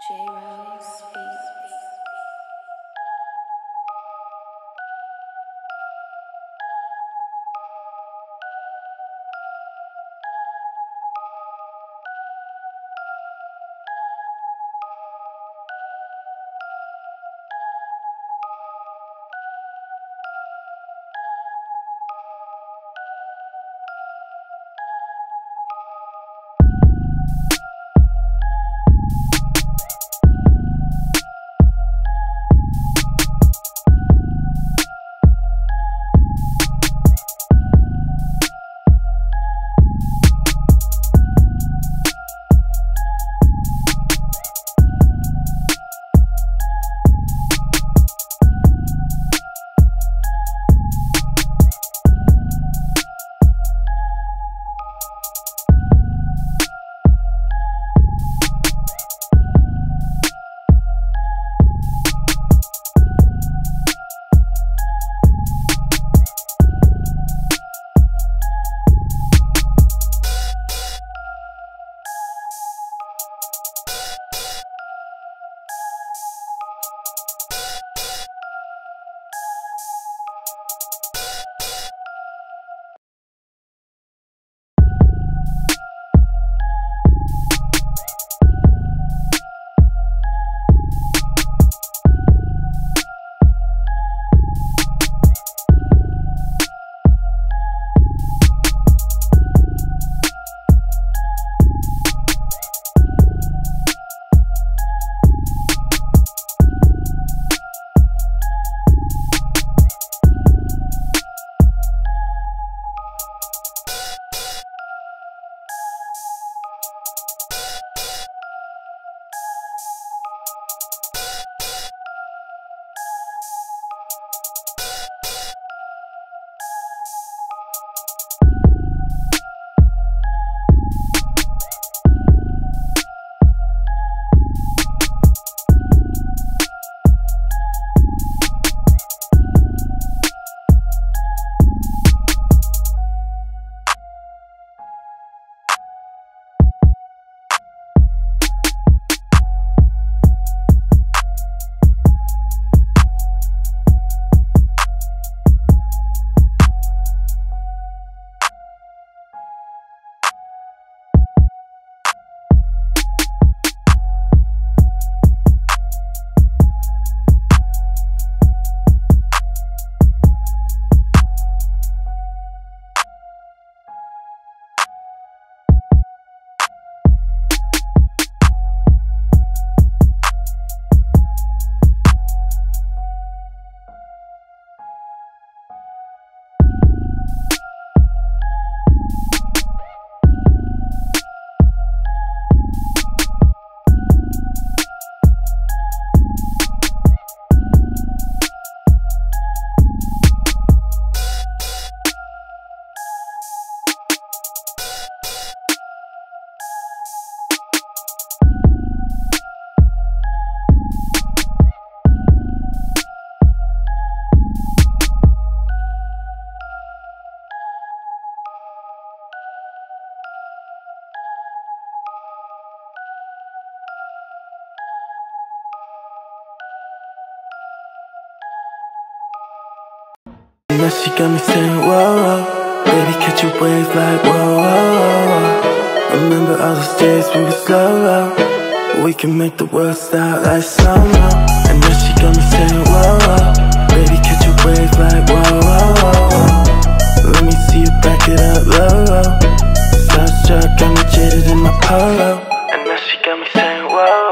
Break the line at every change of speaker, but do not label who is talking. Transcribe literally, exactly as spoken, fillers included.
Now she got me saying, whoa, whoa. Baby, catch your waves like, whoa, whoa, whoa. Remember all those days we were slow-mo. We can make the world stop like slow-mo. And now she got me saying, whoa, whoa. Baby, catch your waves like, whoa, whoa, whoa. Let me see you back it up low, low. Starstruck, got me jaded in my polo. And now she got me saying, whoa.